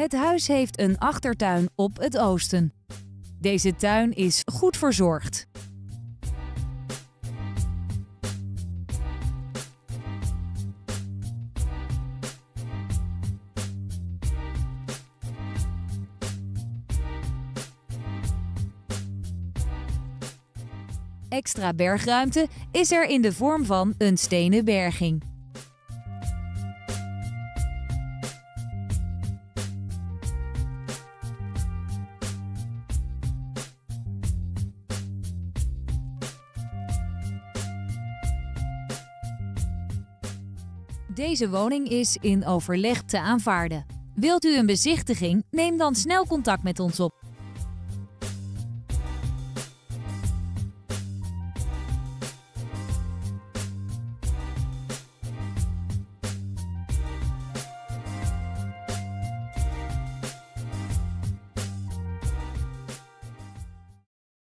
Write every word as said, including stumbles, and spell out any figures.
Het huis heeft een achtertuin op het oosten. Deze tuin is goed verzorgd. Extra bergruimte is er in de vorm van een stenen berging. Deze woning is in overleg te aanvaarden. Wilt u een bezichtiging? Neem dan snel contact met ons op.